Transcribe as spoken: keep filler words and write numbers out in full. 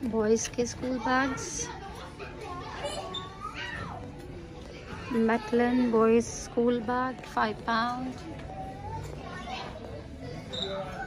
Boys के school bags, मैकलन boys school bag five pound.